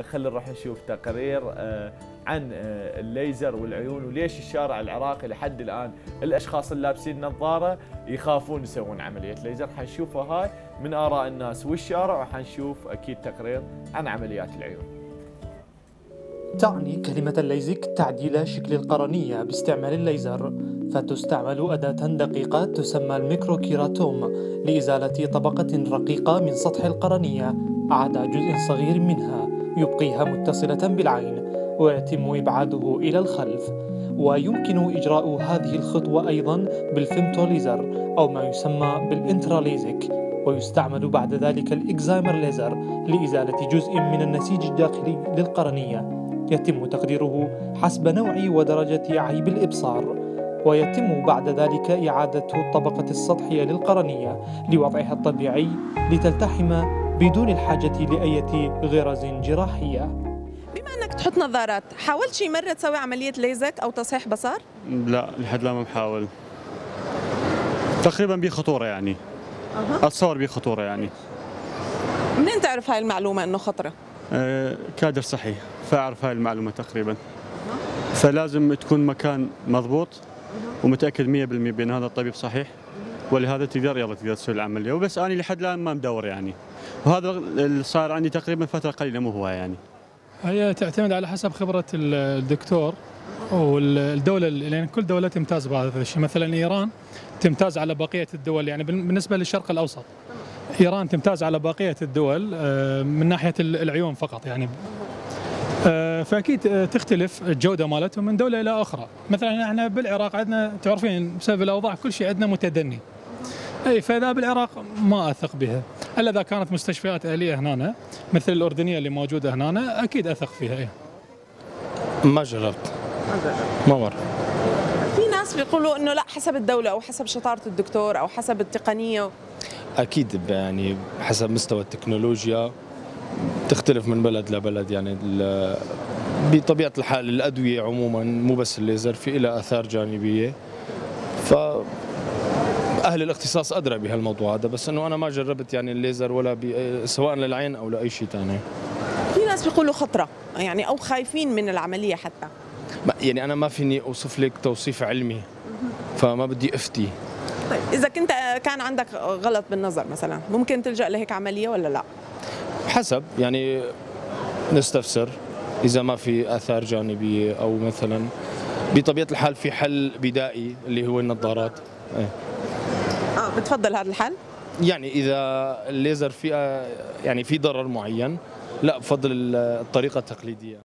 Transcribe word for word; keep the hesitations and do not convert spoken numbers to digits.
خلينا نروح نشوف تقرير عن الليزر والعيون وليش الشارع العراقي لحد الآن الأشخاص اللي لابسين نظارة يخافون يسوون عملية ليزر. حنشوفها هاي من آراء الناس والشارع، وحنشوف أكيد تقرير عن عمليات العيون. تعني كلمة الليزك تعديل شكل القرنية باستعمال الليزر، فتستعمل أداة دقيقة تسمى الميكروكيراتوم لإزالة طبقة رقيقة من سطح القرنية عدا جزء صغير منها يبقيها متصلة بالعين، ويتم إبعاده إلى الخلف. ويمكن إجراء هذه الخطوة أيضا بالفيمتوليزر أو ما يسمى بالإنتراليزك، ويستعمل بعد ذلك الإكزايمر ليزر لإزالة جزء من النسيج الداخلي للقرنية، يتم تقديره حسب نوع ودرجة عيب الإبصار، ويتم بعد ذلك إعادة الطبقة السطحية للقرنية لوضعها الطبيعي لتلتحم بدون الحاجة لأي غرز جراحية. بما أنك تحط نظارات، حاولت شي مرة تسوي عملية ليزك أو تصحيح بصر؟ لا لحد الآن ما بحاول. تقريبا بيه خطورة يعني. أه. أتصور بيه خطورة يعني. منين تعرف هاي المعلومة إنه خطرة؟ أه كادر صحي فأعرف هاي المعلومة تقريبا. أه. فلازم تكون مكان مضبوط ومتأكد مية بالمية بأن هذا الطبيب صحيح، ولهذا تقدر يلا تقدر تسوي العملية. وبس أنا لحد الآن ما مدور يعني، وهذا اللي صار عندي تقريبا فترة قليلة مو هو يعني. هي تعتمد على حسب خبرة الدكتور والدولة، لأن كل دولة تمتاز بهذا الشيء. مثلا إيران تمتاز على بقية الدول، يعني بالنسبة للشرق الأوسط إيران تمتاز على بقية الدول من ناحية العيون فقط يعني. فأكيد تختلف الجودة مالتهم من دولة إلى أخرى. مثلا احنا بالعراق عندنا تعرفين بسبب الأوضاع كل شيء عندنا متدني، أي فإذا بالعراق ما أثق بها إلا إذا كانت مستشفيات أهلية هنا مثل الأردنية اللي موجودة هنا أكيد أثق فيها. إيه. ما جربت. ما مر. في ناس بيقولوا إنه لا، حسب الدولة أو حسب شطارة الدكتور أو حسب التقنية. أكيد يعني حسب مستوى التكنولوجيا تختلف من بلد لبلد يعني. بطبيعة الحال الأدوية عموما مو بس الليزر في لها آثار جانبية، ف أهل الاختصاص أدرى بهالموضوع هذا، بس إنه أنا ما جربت يعني الليزر ولا سواء للعين أو لأي شيء ثاني. في ناس بيقولوا خطرة يعني أو خايفين من العملية حتى. يعني أنا ما فيني أوصف لك توصيف علمي، فما بدي أفتي. طيب إذا كنت كان عندك غلط بالنظر مثلا ممكن تلجأ لهيك عملية ولا لا؟ حسب يعني نستفسر إذا ما في آثار جانبية، أو مثلا بطبيعة الحال في حل بدائي اللي هو النظارات. ايه. اه بتفضل هذا الحل؟ يعني إذا الليزر فيها يعني في ضرر معين لا بفضل الطريقة التقليدية.